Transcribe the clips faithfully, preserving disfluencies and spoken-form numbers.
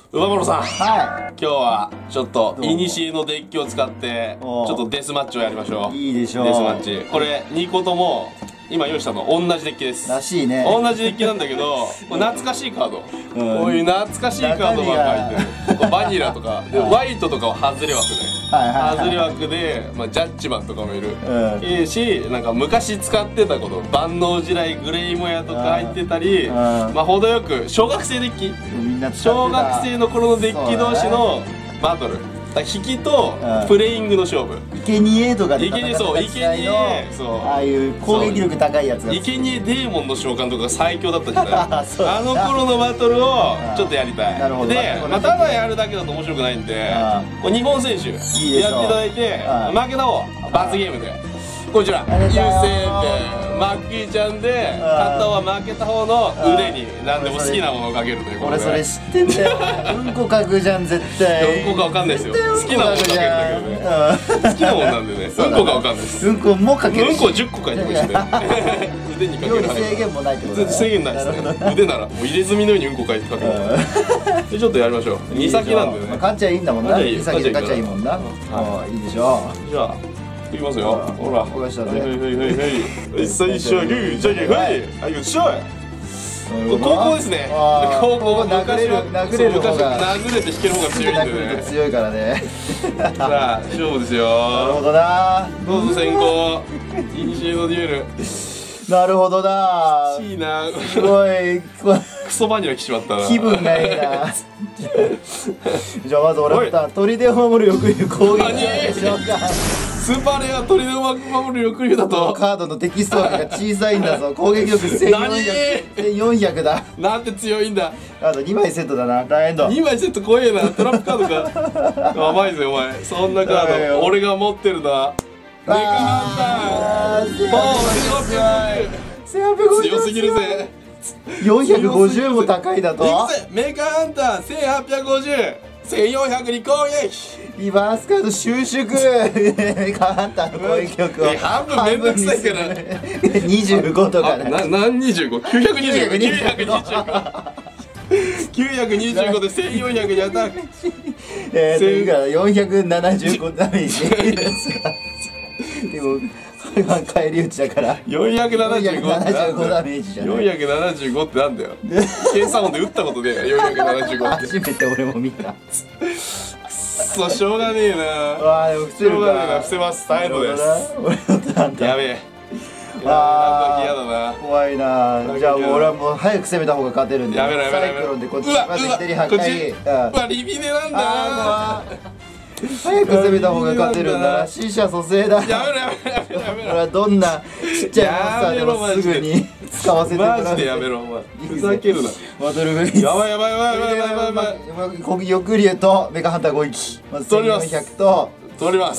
馬室さん、 は今日はちょっとイニシエのデッキを使ってちおうょっとデスマッチをやりましょう。 いいでしょう。 デスマッチ、これにことも今用意したの同じデッキです。 らしいね。 同じデッキなんだけど、これ懐かしいカード、 うんこういう懐かしいカードばっかり入ってる。バニラとかでワイトとかは外れ枠で、 はいはいはい外れ枠で、まあ、ジャッジマンとかもいる、 うんいいし、なんか昔使ってたこと万能地雷グレイモヤとか入ってたり、 うんまあ程よく小学生デッキ、 みんな使ってた小学生の頃のデッキ同士のバトル、だから引きとうんプレイングの勝負。 生贄とかで生贄、そう生贄、そうああいう攻撃力高いやつが生贄デーモンの召喚とかが最強だったじゃないそうだあの頃のバトルをちょっとやりたい。 なるほどで、まあ、ただやるだけだと面白くないんで、これ日本選手やっていいでしょういただいて、 うん負けた方罰ゲームでこちらありがとう優勢でマッキーちゃんで勝った方は負けた方の腕に何でも好きなものをかけるということで。 俺それ知ってんだよ。うんこかくじゃん絶対。 うんこかわかんないですよ。好きなものかけるんだけどね。好きなもんなんでね。うんこかわかんないです。 うんこもかけるし。 うんこじゅっこ書いてほしいね。腕にかける。 量に制限もないってことだね。 制限ないですね。腕ならもう入れ墨のようにうんこ書いて書ける。でちょっとやりましょう。二先なんでね。 勝っちゃいいんだもんな。 勝っちゃいい二先で勝っちゃいいもんな。 はいいでしょじゃあいきますよ。ほら。 お願いしたねはいはいはいはいはい。最初はグーじゃんけんはい。はいよっしゃい。 う。 高校ですね。 あー高校殴れる殴れる方が昔は殴れて引ける方が強いんで殴るとね。 強いからね。 さあ勝負ですなるよ。 ほどな。 どうぞ先行。イニシエのデュエル。 なるほどな。 いいな。 すごいこクソバニラ来ちまったな。 気分がいいな。じゃあまず俺は砦を守る抑留攻撃でしょうか。 スーパーレア鳥の守る抑留だとカードのテキスト枠が小さいんだぞ。攻撃力せんよんひゃく、せんよんひゃくだ。 なんて強いんだ。 あとにまいセットだな。ライエンド。 にまいセット怖えな。トラップカードか。甘いぜお前。そんなカード俺が持ってるな。メカハンターパワーせんはっぴゃくごじゅう強すぎるぜ。 よんひゃくごじゅうも高いだと。 いくぜメカハンターせんはっぴゃくごじゅう、せんよんひゃくに攻撃。 リバースカード収縮。メカハンターの攻撃力をえ半分めんどくさいからにじゅうごとかね。 な何にじゅうご きゅうひゃくにじゅうご きゅうひゃくにじゅうごきゅうひゃくにじゅうごでせんよんひゃくにアタック。 えーといくらよんひゃくななじゅうごダメージ。でも返り討ちだからよんひゃくななじゅうごよんひゃくななじゅうごダメージじゃない。 よんひゃくななじゅうごってなんだよ。計算音で打ったことねえよ。よんひゃくななじゅうごって初めて俺も見た。 くそしょうがねえな。 わあでも伏せるしょうがねえな。 か。 伏せます。タイムです。 俺のターンだ。 やべえ。 あーやだな。 怖いな。じゃあもう俺はもう早く攻めた方が勝てるんで。 やめろやめろやめろ。 サイクロンでこっちうわまずうわ左破こっち。 壊。 うわリビネなんだな。 あー早く攻めた方が勝てるんだな。死者蘇生だ。 やめろやめろやめろやめろ。 俺はどんなちっちゃいモンスターでもすぐに使わせてもらう。 マジでやめろお前。ふざけるな。 バトルフェイス。 やばいやばいやばいやばいやばいやばい。 攻撃抑留とメカハンター攻撃。まずせんよんひゃくと取ります。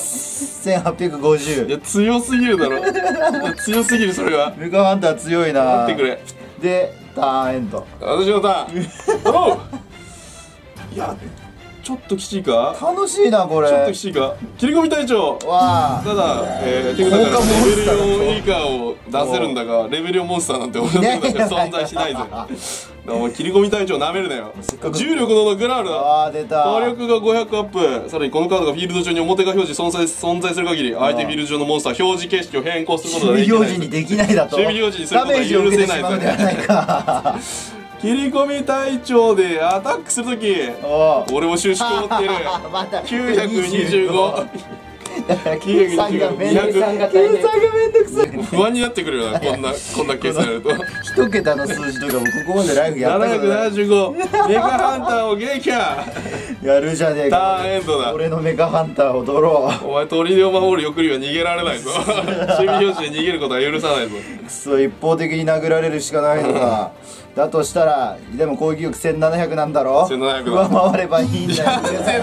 せんはっぴゃくごじゅう。 いや強すぎるだろ。いや強すぎるそれは。 メカハンター強いな。 待ってくれ。 でターンエンド。 私のターン。おう。いやちょっときついか。 楽しいなこれ。 ちょっときついか。切り込み隊長。 わあ。 ただ、えー、テクだからレベルよん以下を出せるんだが、レベルよんモンスターなんて俺の中で存在しないぜ。だからお前切り込み隊長なめるなよ。重力のグラウルだ。 ああ出た。 火力がごひゃくアップ。さらにこのカードがフィールド上に表が表示存在存在する限り、相手フィールド上のモンスター表示形式を変更することができない。 守備表示にできないだと。 守備表示にすることは許せないダメージを受けてしまうではないか。 切り込み隊長でアタックするとき、 おう。 俺も収縮を持ってる。 またきゅうひゃくにじゅうご。 計算がめんどくさい。計算がめんどくさい。 不安になってくるよな、こんなこんな計算やると。 一桁の数字とかもここまでライフやったことない。 ななひゃくななじゅうごメカハンターを撃破。 やるじゃねえタか。 ーンエンドだ。 俺のメカハンターをドロー。 お前砦を守る抑留は逃げられないぞ。守備表示で逃げることは許さないぞ。 くそ一方的に殴られるしかないのか。だとしたらでも攻撃力せんななひゃくなんだろ。 せんななひゃくだ上回ればいいんだよ。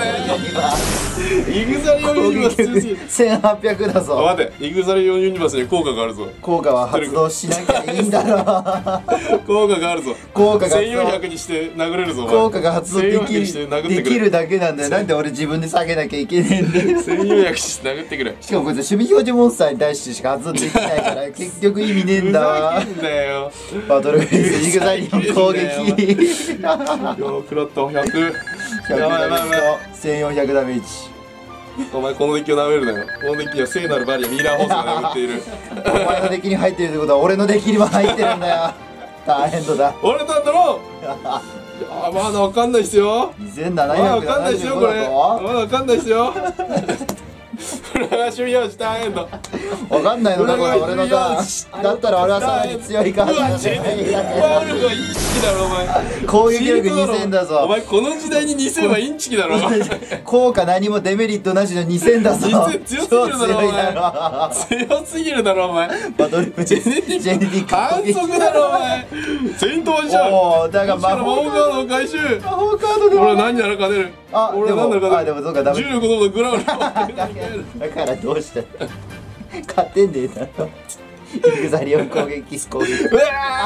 イグザリオンユニバース強すぎる。 せんはっぴゃくだあぞ。 待て、イグザリオンユニバースに効果があるぞ。 効果は発動しなきゃいいんだろ。 効果があるぞ。 効果がせんよんひゃくにして殴れるぞ。お前効果が発動できせんよんひゃくにして殴ってくれ。 るできるだけなんだよ。なんで俺自分で下げなきゃいけねえんだよ。 せんよんひゃくにして殴ってくれ。 しかもこいつ守備表示モンスターに対してしか発動できないから結局意味ねえんふだわざ。けんなよ。 バトルフェイスイグザリオン攻撃。 いやー食らったひゃくひゃくやばいやばいやばいとせんよんひゃくダメージ。 お前このデッキを舐めるなよ。このデッキには聖なるバリアミラーホースが眠っている。 お前のデッキに入ってるってことは俺のデッキにも入ってるんだよ。大変だ。 俺なんだろう。あ、まだわかんないっすよ。 にせんななまだわひゃくかんないっすよ、これ。まだわかんないっすよ。フラガシュミヨシ大変だ。 わかんないのかこれ俺のターン。だったら俺はさらに強いカードがチェネワールドインチキだろお前。 攻撃力にせんだぞ。 お前この時代ににせんはインチキだろ。 効果何もデメリットなしのにせんだぞ。 にせん強すぎるだろお前。強すぎるだろお前。 バトルジェネティック反則だろお前。セイントワンじゃん。 おおだが魔法カードを回収。 魔法カードで俺は何やらか出る。 あ俺は何やらか出る。 でもそうかダメ重力のグラウンド。 だからどうした勝てんねえだろ。イグザリオン攻撃攻撃。 うわ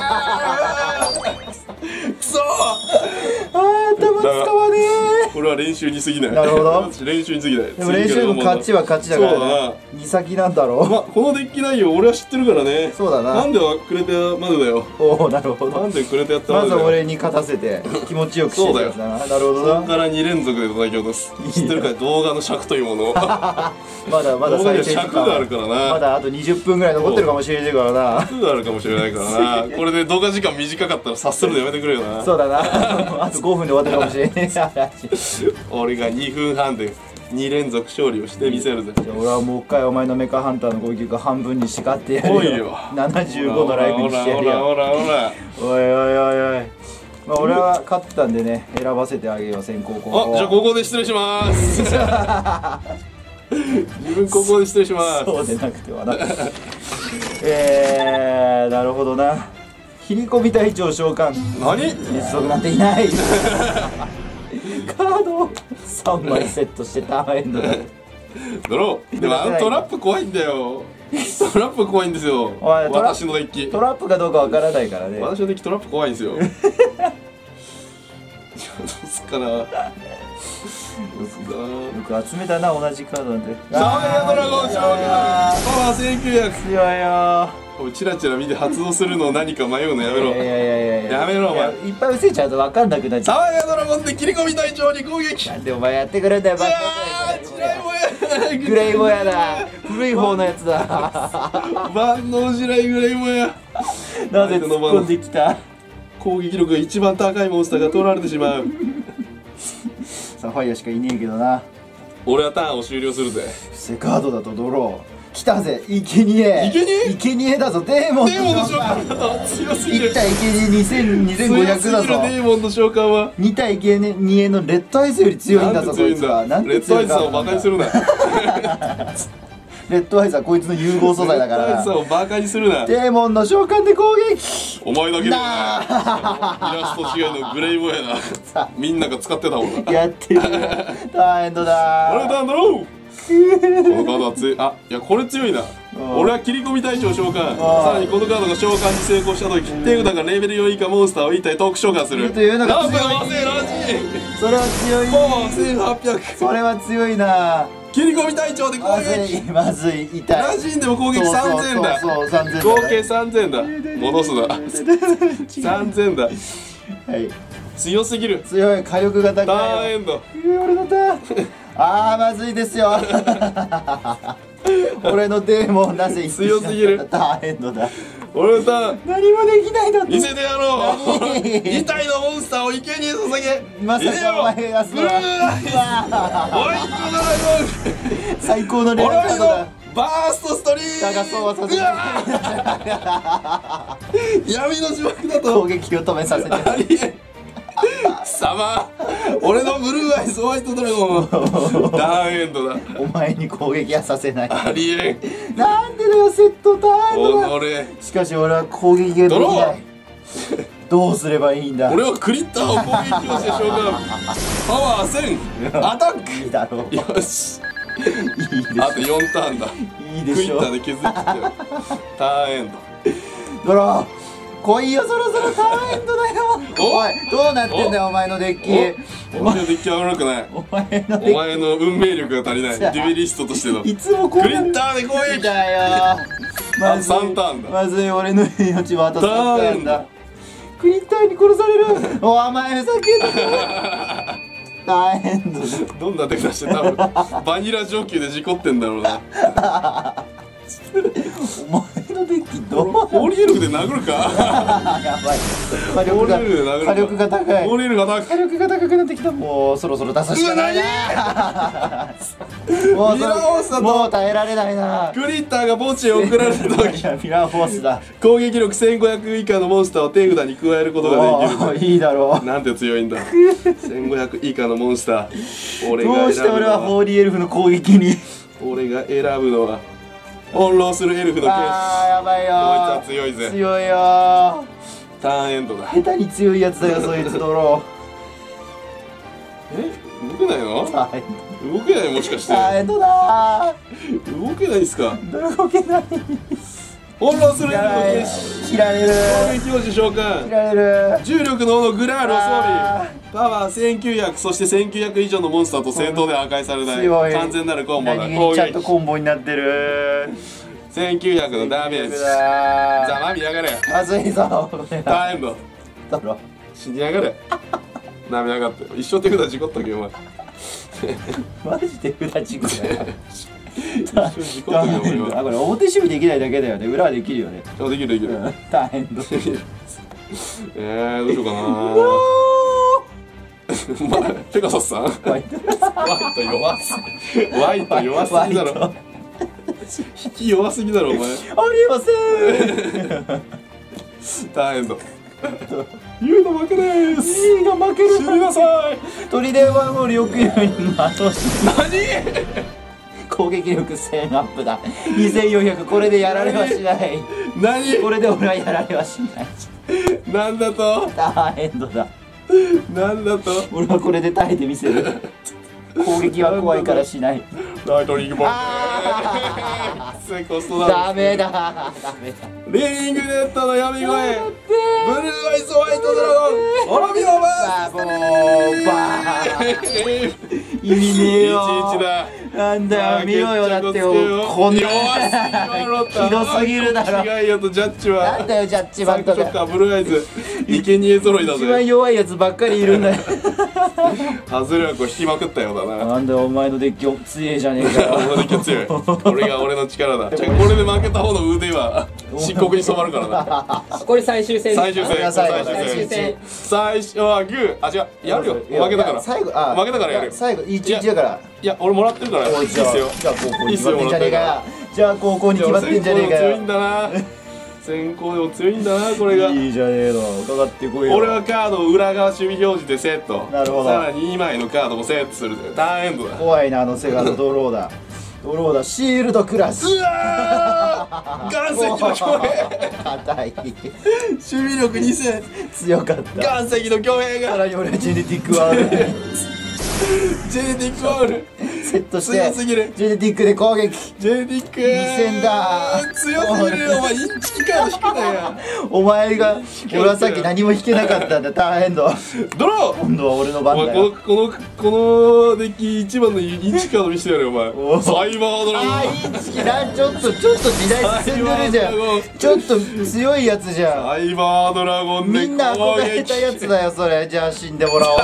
ーくそー。 あー頭使わねえ。 これは練習に過ぎない。 なるほど練習に過ぎない。 でも練習の勝ちは勝ちだからね。二先なんだろう。 まあこのデッキ内容俺は知ってるからね。 そうだな。 なんではくれてまでだよ。 おおなるほど。 なんでくれてやったままずでだよ。 俺に勝たせて気持ちよくしてるやつだな。なるほどな。 そこからに連続で叩き落とす。知ってるかい動画の尺というものを。 まだまだ動画には最低時尺がある間からな。 まだあとにじゅっぷんぐらい残ってるかもしれないからな。 尺があるかもしれないからな。これで動画時間短かったら察するのやめてくれよな。 そうだな。あとごふんで終わってるかもしれない。 俺がにふんはんでに連続勝利をしてみせるぜ。 じゃあ俺はもう一回お前のメカハンターの攻撃を半分にして勝ってやるよ。 来いよななじゅうごのライブにしてやるよ。 ほらほらほらほら。 おいおいおいおい。まあ俺は勝ったんでね選ばせてあげよう先行後攻。 あ、じゃあここで失礼します自分ここで失礼します。 そうでなくてはな。えー、なるほどな。切り込み隊長召喚。 何？ 熱足なんていない。カードをさんまいセットしてターンエンドだ。 ドロー。でもあのトラップ怖いんだよ。トラップ怖いんですよ。 おいトラ私のデッキ。 トラップかどうかわからないからね。 私のデッキトラップ怖いんですよ。どうすっかな。どうすっかな。 よく集めたな同じカードなんて。 サワイヤドラゴン召喚パワーせんきゅうひゃく。 強いよ。 おいチラチラ見て発動するのを何か迷うのやめろ。 いやいやいやいややめろお前。 いっぱい伏せちゃうと分かんなくなっちゃサワイヤドラゴンで切り込み隊長に攻撃。 う。なんでお前やってくれんだよバカチライボヤ。 グレイボヤだ。古い方のやつだ。 万能地雷グレイボヤ。 なぜ突っ込んできた。 攻撃力が一番高いモンスターが取られてしまう。 サファイアしかいねえけどな。 俺はターンを終了するぜ。 セカードだとドロー。来たぜ、いけにえ。 いけにえいけにえだぞ、デーモンデーモンの召喚だ。強すぎる。 いったいけにえにせん、にせんごひゃくだぞ。 強すぎるデーモンの召喚は。 に対いけにえのレッドアイスより強いんだぞ、こいつは。 なんで強いんだ。レッドアイスをバカにするな。 レッドアイスはこいつの融合素材だから。 レッドアイスをバカにするな。 デーモンの召喚で攻撃。 お前だけだ。イラスト違いのグレイボヤだ。みんなが使ってたもんな。 やってる。大変だな。 俺だんだろう。このカードは強い。あ、いやこれ強いな。俺は切り込み隊長召喚。さらにこのカードが召喚に成功した時、手札がレベルよん以下モンスターをいったい特殊召喚する。 というのがランプ強い。 の和製ラジそれは強い。 パワーせんはっぴゃく。 それは強いな。 切り込み隊長で攻まず撃。 い、まずい、痛い。 ラジンでも攻撃さんぜんだ。 そうそうそう、さんぜんだ。 合計さんぜんだ。戻すな。さんぜんだ。 はい。 強すぎる。 強い、火力が高い。 ターンエンド。 俺のターン。あー、まずいですよ。俺のデーモンなぜ強すぎる。 ターンエンドだ。 俺のターン。 何もできないだって。 見せてやろう。に体のモンスターを生贄に捧げ。 まさかお前がすブルーアイス。ホワイトドラゴン。 最高のレアカードだ。 バーストストリーム。 だがそうはさせて闇の呪縛だと攻撃を止めさせてありえん。貴様、俺のブルーアイスホワイトドラゴンダーンエンドだ。 お前に攻撃はさせない。 ありえん。なんでだよ、セットターンエンドだ。 俺しかし俺は攻撃ができない。どうすればいいんだ。 俺はクリッターを攻撃をして召喚。パワーせんアタック。 いいだろう。 よし、 いいでしょ。 あとよんターンだ。 いいでしょ。 クイッターで削ってよ。ターンエンド。 ドロー来いよ、そろそろターンエンドだよ。おい、どうなってんだよお前のデッキ。 お前のデッキは悪くない。 お前のデッキ、 お前の運命力が足りない。デュエリストとしてのいつもこうクリッターで攻撃だよ。まずい、 さんターンだ。 まずい、俺の命はあとさんターンだ。クリッターに殺される。お前ふざけんな。 大変だ。 どんな手出して多分バニラ上級で事故ってんだろうな。 お前のデッキどう？ ホーリーエルフで殴るか。 やばい。火力ホーリーエルフで殴るか。 が火力が高い。 ホーリーエルフが火力が高くなってきた。もうそろそろ出すしかないな。もうミラーホースだともう耐えられないな。 グリッターが墓地へ送られた時いやミラーフォースだ。 攻撃力せんごひゃく以下のモンスターを手札に加えることができる。 おーいいだろう。 なんて強いんだ。せんごひゃく以下のモンスター。俺がどうして俺は選ぶのはホーリーエルフの攻撃に。 俺が選ぶのは翻弄するエルフの剣士。 あーやばいよこいつー。 は強いぜ。 強いよー。 ターンエンドだ。 下手に強いやつだよそいつドロえ動けないの？ ー。大変動けないもしかして。 大変だ動けないっすか？ ー。動けない。 翻弄するエルフの剣士。 切られる。 攻撃王子召切喚。 られる。 重力の斧グラールをあ装備。パワーせんきゅうひゃく、そしてせんきゅうひゃく以上のモンスターと戦闘で破壊されない強い完全なるコンボだ。 何攻気にちゃんと撃コンボになってる。 せんきゅうひゃくのダメージ。ざだまみやがれ。 ー。まずいぞこれターンエンド。 ドロ死にやがれ。なめやがって。一生手札事故ったけお前。 マジで裏地区だよ。 一生事故ったけお前は。 あこれ表守備できないだけだよね。裏はできるよね。 あできるできる。 うん大変だ。 えー、どうしようかな。お前ペガサスさん。 ワイトワイト弱すぎ。ワイト弱すぎだろ。 ワイ引き弱すぎだろお前。 ありません。 ターンエンド。言うの負けでーす。 いいが負ける。 死になさい。 鳥でワンホールよく言うように的をし何？ 攻撃力せんアップだ。にせんよんひゃくこれでやられはしない。 何？ これで俺はやられはしない。 なんだと？ ターンエンドだ。 なんだと？ 俺はこれで耐えてみせる。攻撃は怖いからしない。 ライトニングボール。 あきついコストダウン。 ダメだダメだ。 リングネットの闇声。ブルーアイスホワイトドラゴン。滅びろババボーバー意味ねえよ。 いちいちだ。 なんだよ見ろよだってよこんなひどすぎるだろ。 違いよとジャッジは。 なんだよジャッジマントそっがかブルーアイズ生贄揃いだ一番ぜ。 弱いやつばっかりいるんだよ。 外れ力を引きまくったようだな。 なんだよお前のデッキ強えじゃねえかよ。 俺のデッキは強い。俺が俺の力だ。じゃあこれで負けた方の腕は漆黒に染まるからな。 これ最終戦最終戦最最終終戦戦最初はグー。あ違うやるよ。負けたから最後あ負けたからやるよ。 最後いちいちだから。 いや俺もらってるからいいっすじゃあよ。 じゃあ高校に決まってんじゃねえかよ。じゃあ高校に決まってんじゃねえかよ。 先行でも強いんだな。先行でも強いんだなこれが。 いいじゃねえの伺ってこいよ。 俺はカードを裏側守備表示でセット。 なるほどさらににまいのカードもセットするぜ。ターンエンドだ。 怖いなあのセガのドローだ。ドローだシールドクラス。 うわー岩石の巨兵。 硬い。 守備力にせん。 強かった。 岩石の巨兵がさらに俺はジェネティックワールドにジェネティックワールセットして強すぎる。 ジェネティックで攻撃。 ジェネティックにせんだ強すぎるよお前インチキカード引くなよ。 お前が俺はさっき何も引けなかったんだ。ターンエンド。 ドロー。 今度は俺のお番だよ。 前このこのこのデッキ一番のインチキカード見せてやるよお前。 おサイバードラゴン。 あーいいチキな。ちょっとちょっと時代進んでるじゃん。ちょっと強いやつじゃん。 サイバードラゴンでみんな憧れたやつだよそれ。じゃあ死んでもらおう。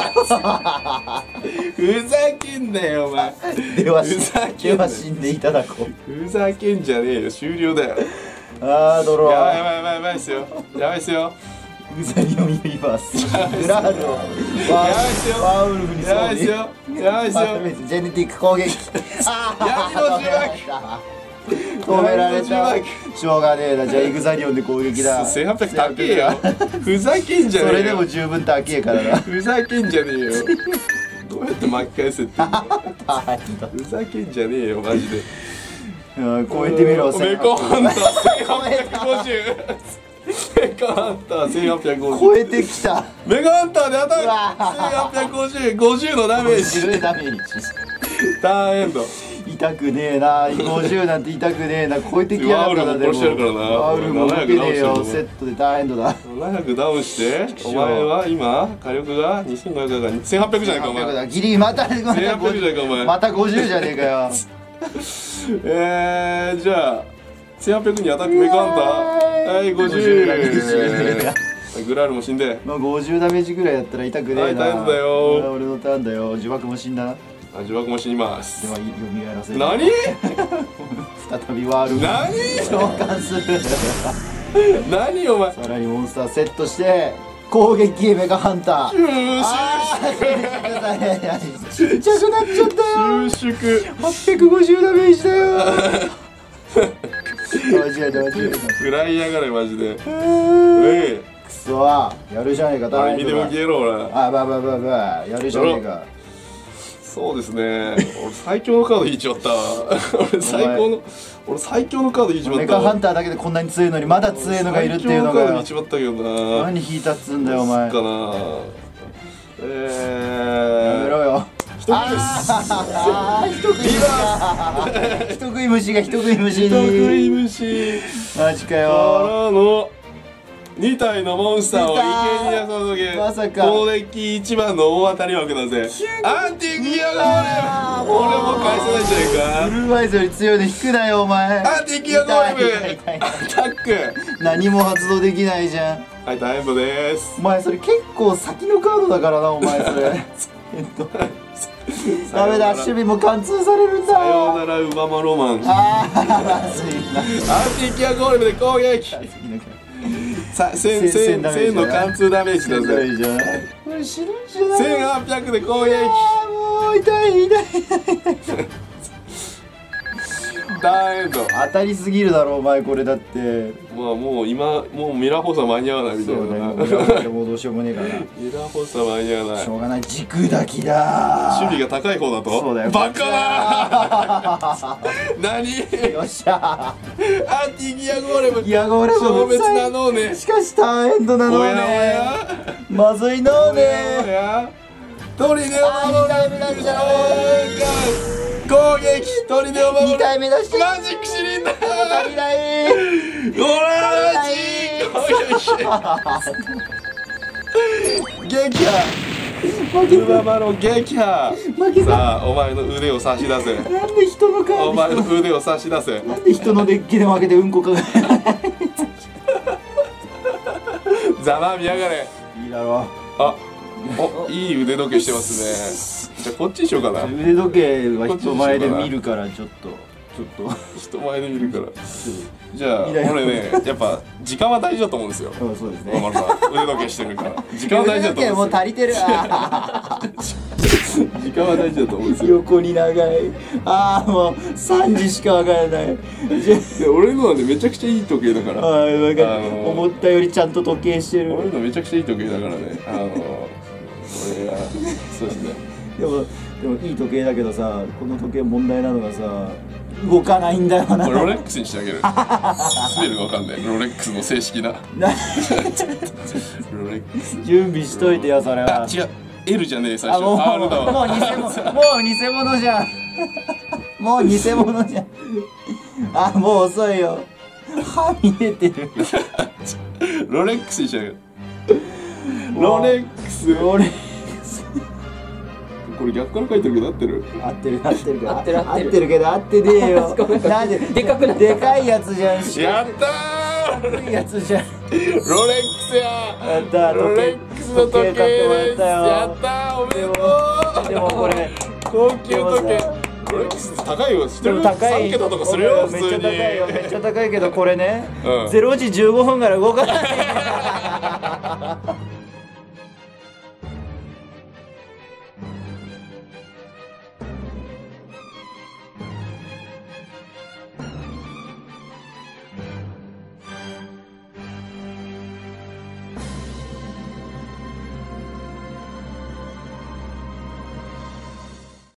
ふざけんなよお前。 では死ふざけでんなは死んでいただこう。 ふざけんじゃねえよ終了だよ。 あードロー。 やばいやばいやばいやばいっすよ。やばいっすよ。 ウザリオンユニバース。グラールをワやばいっすよーウルフにやばいっすよ。やばいっすよ。 ジェネティック攻撃。あ闇の呪止められた。 闇の呪しょうがねえな。じゃあイグザリオンで攻撃だ。 せんはっぴゃく高えよ。ふざけんじゃねえよ。 それでも十分高えからな。 ふざけんじゃねえよ。どうやって巻き返せってんの。 大ふざけんじゃねえよマジで。 変超えてみろ。 メコハンターせんはっぴゃくごじゅう。メカハンターせんはっぴゃくごじゅう。 超えてきた。 メカハンターでアタック。 うわせんはっぴゃくごじゅう、ごじゅうのダメージ。 十ダメージ。 ターンエンド。 痛くねえな。ごじゅうなんて痛くねえな。超えてきやがったな。 ワウルも殺してやるからなワウルも動けねえよ。 ななひゃく直してるセットでターンエンドだ。 ななひゃくダウンしてお前は今火力がにせんごひゃくだからせんはっぴゃくじゃないかお前。 ギリまたまたせんはっぴゃくじゃないかお前。 またごじゅうじゃねえかよ。 えー、じゃあせんはっぴゃくにアタックメカハンターはいごじゅう。 グラールも死んで。 まあごじゅうダメージぐらいやったら痛くねえな。 はい大丈夫だよ。 あ俺のターンだよ。呪縛も死んだな。 あ呪縛も死にます。 では蘇らせる。 何再びワールド何召喚する。 何お前。 さらにモンスターセットして攻撃メガハンター。 収あーちっちゃくなっちゃったよ。 縮縮。 はっぴゃくごじゅうダメージだよ。間違えた間違えた。 食らいやがれマジで。ええ。 くそーやるじゃねえか。 あれ見ても消えろ俺。 あばばばばやるじゃねえか。 そうですね。俺最強のカード引いちまったわ。俺最高の俺最強のカード引いちまったわ。 メカハンターだけでこんなに強いのにまだ強いのがいるっていうのが。 最強のカード引いちまったけどな。 何引いたっつんだよお前。 かな。ええ。 やめろよ。 人食い虫。 ああ人食い虫が人食い虫が人食い虫に。 人食い虫。 マジかかよ。 らのに体のモンスターを生贄に注げ。 まさか攻撃一番の大当たり枠だぜ。アンティギアゴーレム。俺も返せないんじゃないか。 ブルーアイズより強いの引くなよお前。 アンティギアゴーレム。 痛い痛い痛いアタック。 何も発動できないじゃん。 はい大変動です。 お前それ結構先のカードだからなお前それ。えっとダメだ守備も貫通されるんだ。 さようならウママロマン。 ああまずいな。 アンティギアゴーレムで攻撃。さ千千千の貫通ダメージだぜ。 じゃん。これ死ぬんじゃない。 千八百で攻撃。 ああもう痛い痛い。 ターンエンド。 当たりすぎるだろお前これだって。 まあもう今もうミラー補佐間に合わないみたいな。 そうだよ。もうどうしようもねえからな。 ミラー補佐間に合わない。 しょうがない軸抱きだ。 守備が高い方だと。 そうだよ。 バカだー。何？ よっしゃ。 アンティギアゴーレム。 ギアゴーレム消滅なのね。 しかしターンエンドなのおやおね。 や。 まずいのおやおね。 や。鳥でを守る。 にかいめだじゃん。 攻撃鳥でを守る。 にかいめだしちゃマジックシリンダー。 足りない。 オラマジ撃破。ウママの撃破。 負けた。 さあお前の腕を差し出せ。 なんで人のカード。 お前の腕を差し出せ。 なんで人のデッキで負けてうんこかが。 ざまみやがれ。 いいだろう。 あ、お、いい腕時計してますね。じゃあこっちにしようかな。 腕時計は人前で見るからちょっとちょっと人前で見るから。じゃあ俺ねやっぱ時間は大事だと思うんですよ。 うんそうですね。 小丸さん腕時計してるから時間は大事だと腕時計も思うんですよ。 う足りてる。あ時間は大事だと思うんですーよ。 横に長い。ああもうさんじしかわからない。じゃで俺のはねめちゃくちゃいい時計だから。 あーわかる、 あのー思ったよりちゃんと時計してる。 俺のめちゃくちゃいい時計だからね。あのこれがそうですね。 でもでもいい時計だけどさこの時計問題なのがさ動かないんだよな。 これロレックスにしてあげる。スペルがわかんない。ロレックスの正式な。 なロレックス。 準備しといてよそれは。 あ違う。L じゃねえ最初。 あもう R だわ。 もう偽物もう偽物じゃん。もう偽物じゃん。あもう遅いよ。歯見えてる。 ロレックスにしちゃう。ロレックス。 ロレックスこれ逆から書いてるけど合ってる？ 合ってる合ってるけど合ってる合ってる合ってるけど合ってねえよ。なんででかくなったでかいやつじゃん。 やったー。 低いやつじゃん。 ロレックスややったロレックスの時計時計買ってもらったよ。 やったーおめでとう。 でもこれ高級時計。ロレックス高いよ。知ってでる？ も高いさん桁とかするよ普めっちゃ通に。 高いよめっちゃ高いけどこれね、 うんゼロじじゅうごふんから動かない。